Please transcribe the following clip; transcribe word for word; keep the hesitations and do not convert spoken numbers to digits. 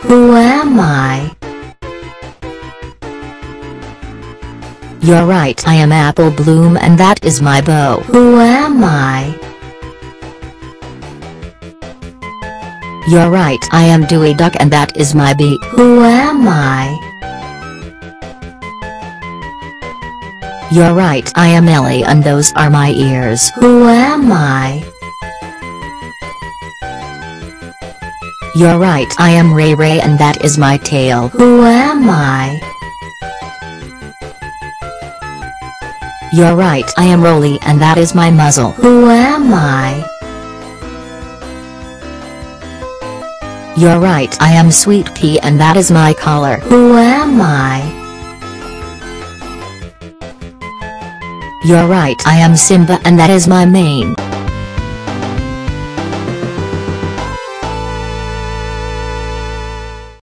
Who am I? You're right, I am Apple Bloom and that is my bow. Who am I? You're right, I am Dewey Duck and that is my beak. Who am I? You're right, I am Ellie and those are my ears. Who am I? You're right, I am Ray Ray and that is my tail. Who am I? You're right, I am Rolly and that is my muzzle. Who am I? You're right, I am Sweet Pea and that is my collar. Who am I? You're right, I am Simba and that is my mane.